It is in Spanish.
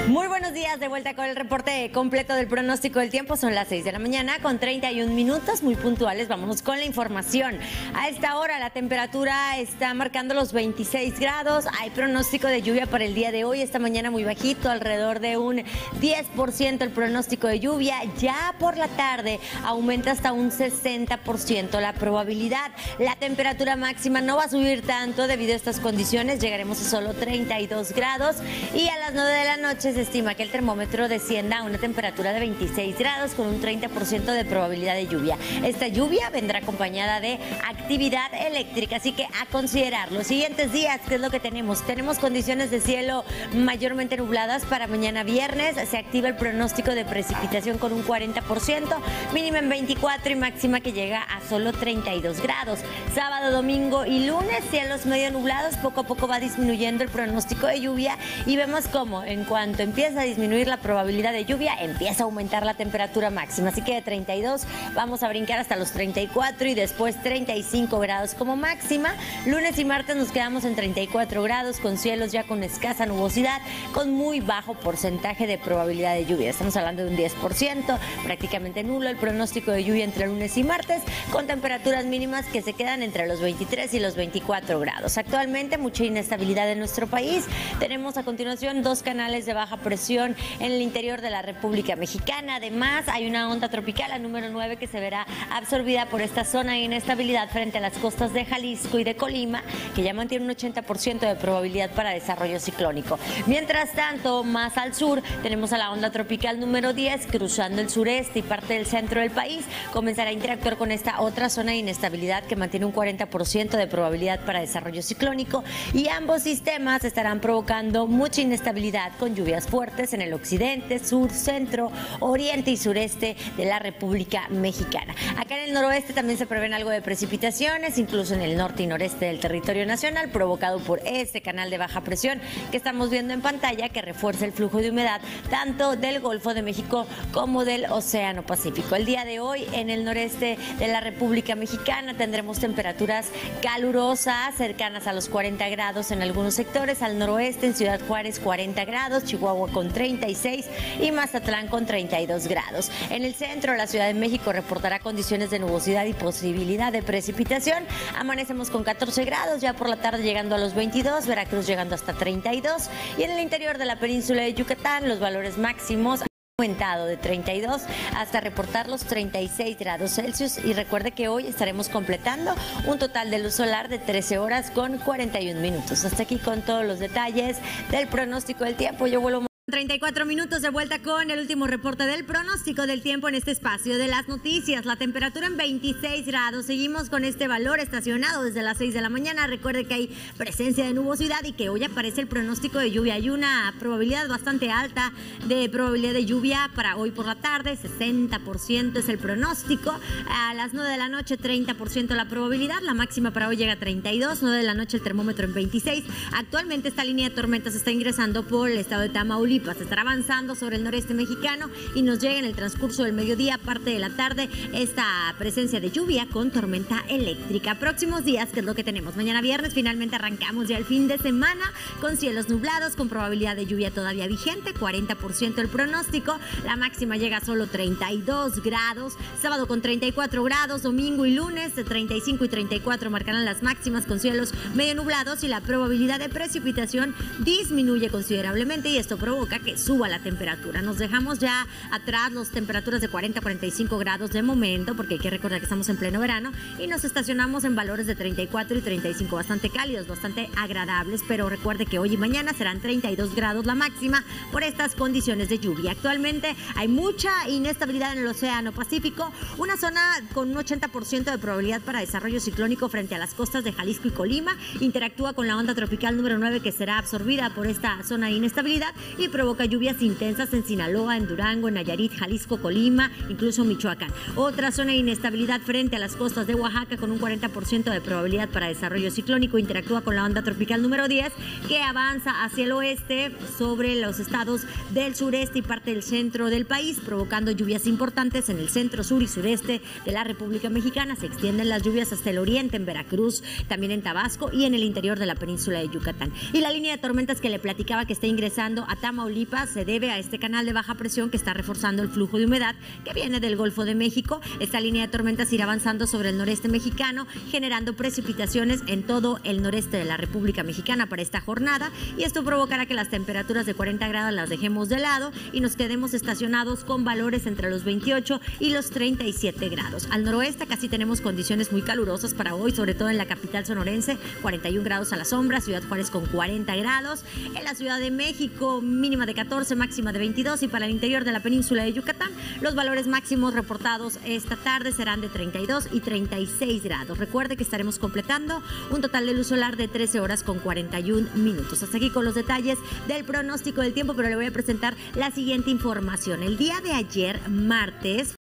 Muy buenos días, de vuelta con el reporte completo del pronóstico del tiempo. Son las 6 de la mañana con 31 minutos, muy puntuales. Vámonos con la información. A esta hora la temperatura está marcando los 26 grados. Hay pronóstico de lluvia para el día de hoy. Esta mañana muy bajito, alrededor de un 10% el pronóstico de lluvia. Ya por la tarde aumenta hasta un 60% la probabilidad. La temperatura máxima no va a subir tanto debido a estas condiciones. Llegaremos a solo 32 grados y a las 9 de la noche se estima que el termómetro descienda a una temperatura de 26 grados con un 30% de probabilidad de lluvia. Esta lluvia vendrá acompañada de actividad eléctrica, así que a considerar. Los siguientes días, ¿qué es lo que tenemos? Tenemos condiciones de cielo mayormente nubladas para mañana viernes. Se activa el pronóstico de precipitación con un 40%, mínima en 24 y máxima que llega a solo 32 grados. Sábado, domingo y lunes, cielos medio nublados. Poco a poco va disminuyendo el pronóstico de lluvia y vemos cómo en cuanto empieza a disminuir la probabilidad de lluvia, empieza a aumentar la temperatura máxima. Así que de 32 vamos a brincar hasta los 34 y después 35 grados como máxima. Lunes y martes nos quedamos en 34 grados con cielos ya con escasa nubosidad, con muy bajo porcentaje de probabilidad de lluvia. Estamos hablando de un 10%, prácticamente nulo el pronóstico de lluvia entre lunes y martes, con temperaturas mínimas que se quedan entre los 23 y los 24 grados. Actualmente mucha inestabilidad en nuestro país. Tenemos a continuación dos canales de baja presión en el interior de la República Mexicana. Además, hay una onda tropical, la número 9, que se verá absorbida por esta zona de inestabilidad frente a las costas de Jalisco y de Colima, que ya mantiene un 80% de probabilidad para desarrollo ciclónico. Mientras tanto, más al sur, tenemos a la onda tropical número 10 cruzando el sureste y parte del centro del país. Comenzará a interactuar con esta otra zona de inestabilidad que mantiene un 40% de probabilidad para desarrollo ciclónico, y ambos sistemas estarán provocando mucha inestabilidad con lluvias fuertes en el occidente, sur, centro, oriente y sureste de la República Mexicana. Acá en el noroeste también se prevén algo de precipitaciones, incluso en el norte y noreste del territorio nacional, provocado por este canal de baja presión que estamos viendo en pantalla, que refuerza el flujo de humedad tanto del Golfo de México como del Océano Pacífico. El día de hoy en el noreste de la República Mexicana tendremos temperaturas calurosas cercanas a los 40 grados en algunos sectores. Al noroeste, en Ciudad Juárez, 40 grados, Chihuahua con 36 y Mazatlán con 32 grados. En el centro, la Ciudad de México reportará condiciones de nubosidad y posibilidad de precipitación. Amanecemos con 14 grados, ya por la tarde llegando a los 22, Veracruz llegando hasta 32, y en el interior de la península de Yucatán los valores máximos han aumentado de 32 hasta reportar los 36 grados Celsius. Y recuerde que hoy estaremos completando un total de luz solar de 13 horas con 41 minutos. Hasta aquí con todos los detalles del pronóstico del tiempo. Yo vuelvo 34 minutos de vuelta con el último reporte del pronóstico del tiempo en este espacio de las noticias. La temperatura en 26 grados. Seguimos con este valor estacionado desde las 6 de la mañana. Recuerde que hay presencia de nubosidad y que hoy aparece el pronóstico de lluvia. Hay una probabilidad bastante alta de probabilidad de lluvia para hoy por la tarde. 60% es el pronóstico. A las 9 de la noche 30% la probabilidad. La máxima para hoy llega a 32. 9 de la noche el termómetro en 26. Actualmente esta línea de tormentas está ingresando por el estado de Tamaulipas. Estará avanzando sobre el noreste mexicano y nos llega en el transcurso del mediodía, parte de la tarde, esta presencia de lluvia con tormenta eléctrica. Próximos días, ¿qué es lo que tenemos? Mañana viernes finalmente arrancamos ya el fin de semana con cielos nublados, con probabilidad de lluvia todavía vigente, 40% el pronóstico. La máxima llega a solo 32 grados. Sábado con 34 grados, domingo y lunes de 35 y 34 marcarán las máximas con cielos medio nublados, y la probabilidad de precipitación disminuye considerablemente, y esto provoca que suba la temperatura. Nos dejamos ya atrás las temperaturas de 40 a 45 grados de momento, porque hay que recordar que estamos en pleno verano, y nos estacionamos en valores de 34 y 35, bastante cálidos, bastante agradables, pero recuerde que hoy y mañana serán 32 grados la máxima por estas condiciones de lluvia. Actualmente hay mucha inestabilidad en el Océano Pacífico, una zona con un 80% de probabilidad para desarrollo ciclónico frente a las costas de Jalisco y Colima. Interactúa con la onda tropical número 9, que será absorbida por esta zona de inestabilidad y provoca lluvias intensas en Sinaloa, en Durango, en Nayarit, Jalisco, Colima, incluso Michoacán. Otra zona de inestabilidad frente a las costas de Oaxaca con un 40% de probabilidad para desarrollo ciclónico. Interactúa con la onda tropical número 10, que avanza hacia el oeste sobre los estados del sureste y parte del centro del país, provocando lluvias importantes en el centro, sur y sureste de la República Mexicana. Se extienden las lluvias hasta el oriente, en Veracruz, también en Tabasco y en el interior de la península de Yucatán. Y la línea de tormentas que le platicaba que está ingresando a Tamaulipas Tamaulipas se debe a este canal de baja presión que está reforzando el flujo de humedad que viene del Golfo de México. Esta línea de tormentas irá avanzando sobre el noreste mexicano, generando precipitaciones en todo el noreste de la República Mexicana para esta jornada, y esto provocará que las temperaturas de 40 grados las dejemos de lado y nos quedemos estacionados con valores entre los 28 y los 37 grados. Al noroeste casi tenemos condiciones muy calurosas para hoy, sobre todo en la capital sonorense, 41 grados a la sombra, Ciudad Juárez con 40 grados, en la Ciudad de México mínima de 14, máxima de 22, y para el interior de la península de Yucatán los valores máximos reportados esta tarde serán de 32 y 36 grados. Recuerde que estaremos completando un total de luz solar de 13 horas con 41 minutos. Hasta aquí con los detalles del pronóstico del tiempo, pero le voy a presentar la siguiente información. El día de ayer, martes,